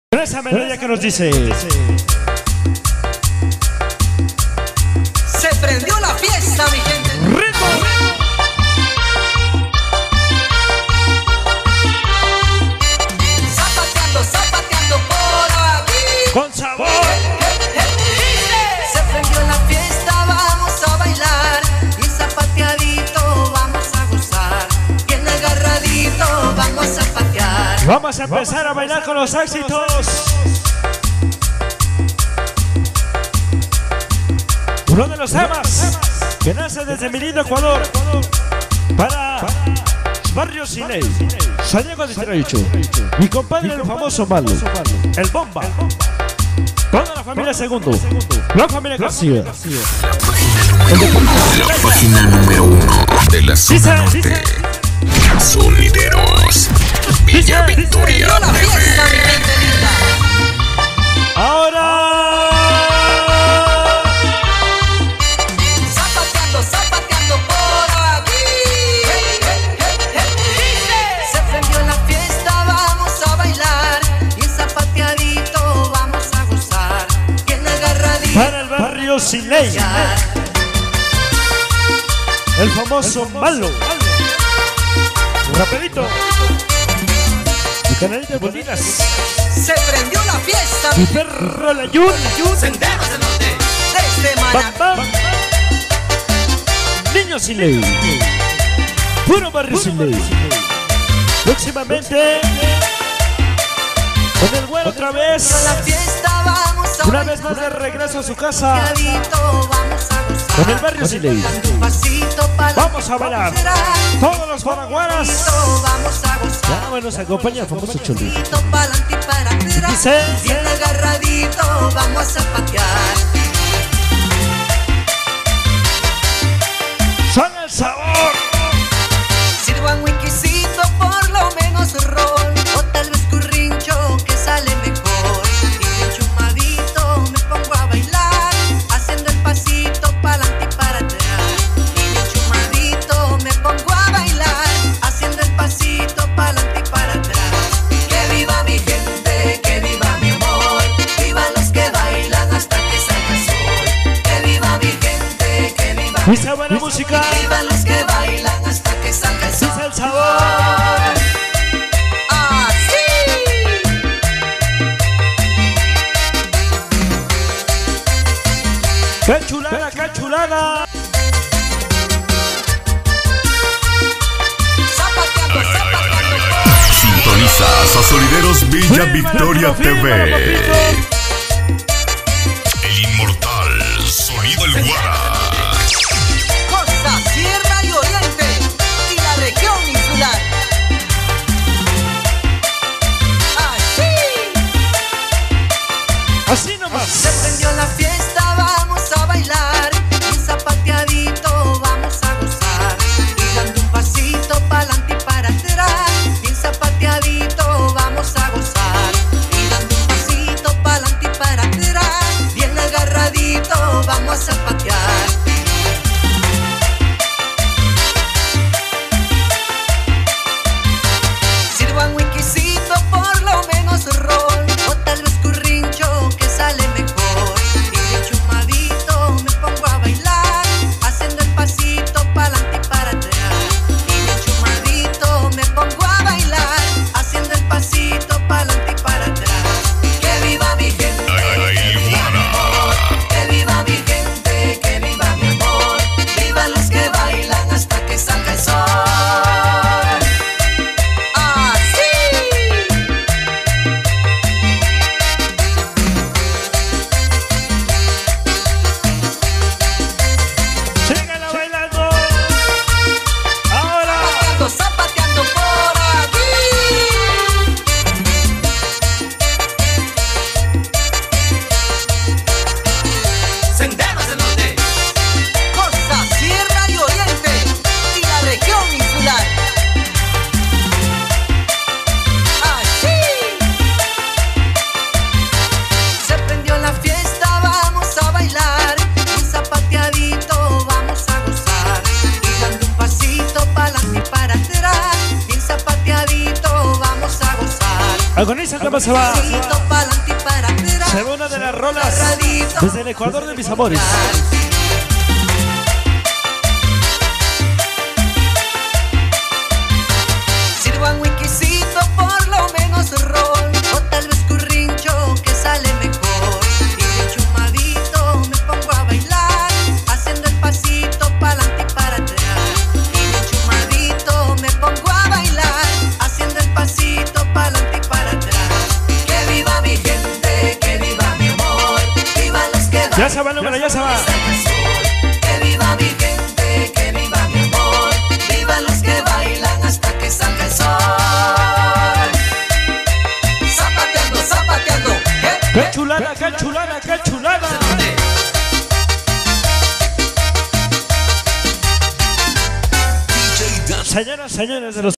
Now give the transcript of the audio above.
Con esa melodía que nos dice: se prendió la fiesta, mi gente. ¡Ritmo! Zapateando, zapateando por aquí. ¡Con sabor! Se prendió la fiesta, vamos a bailar. Y zapateadito vamos a gozar. Bien agarradito vamos a zapatear. Vamos a empezar a bailar con los éxitos. Uno de los temas que nace desde mi lindo Ecuador para Barrio Siley, San Diego de Tiracho. Mi compadre el famoso Malo, el Bomba. Toda la familia Segundo, la familia García. La página número 1 de la zona norte. Sonideros Villa Victoria La fiesta, mi TV. gente linda. Ahora Zapateando, zapateando por aquí. Se prendió la fiesta, vamos a bailar. Y zapateadito vamos a gozar. Bien agarradito. para el Barrio Siley, el famoso Malo. Rapidito. Mi canalita de bolinas. Se prendió la fiesta. Mi perro la Yun. Senderos del Norte. Desde Bam, Maná. bam. Niño Siley. Puro Barrio Siley. Próximamente con el güero otra vez. La fiesta vamos a Una vez más de regreso a su casa zapateadito vamos a gozar. con el Barrio Siley. Un pasito para Vamos a bailar. Todos los guaraguaras. Vamos a gozar. Ya bueno, nos acompaña el famoso Choli. Pa'lante y para atrás. Dice: Bien agarradito vamos a zapatear. ¡Son el sabor! Sirvan whiskycito, por lo menos ron. O tal vez currincho que sale mejor. Y bien chumadito me pongo a bailar. Haciendo el pasito pa'lante y para atrás. Y bien chumadito me pongo a bailar. Haciendo el pasito pa'lante y para atrás. Que viva mi gente, que viva mi amor. Viva los que bailan hasta que salga el sol. Que viva mi gente, que viva mi Dice buena música. Viva los que bailan hasta que salga el sol. Dice el sabor. ¡Así! ¡Qué chulada, qué chulada! Zapateando, zapateando. Sintonizas a Sonideros Villa Victoria Fírmalo, TV. papito. El inmortal Sonido El Guara. Costa, Sierra y Oriente y la región insular. ¡Así! Así Se nomás. prendió la fiesta, vamos a bailar. Y zapateadito vamos a gozar. Y dando un pasito pa'lante y para atrás. Bien zapateadito vamos a gozar. Y dando un pasito pa'lante cómo se va. Pa'lante y para atrás. Se va una de las rolas desde el Ecuador de mis amores. Sirvan whiskycito, por lo menos ron, o tal vez currincho que sale mejor. Y de chumadito me pongo a bailar, haciendo el pasito pa'lante y para atrás. Y de chumadito me pongo a bailar, haciendo el pasito pa'lante y para atrás. Que viva mi gente, que viva mi amor, viva los que van. Ya se va, Lúmela, ya se va. Que viva mi gente, que viva mi amor, viva los que bailan hasta que salga el sol. Zapateando, zapateando. ¡Qué chulada, qué chulada, qué chulada! Señoras, señores de los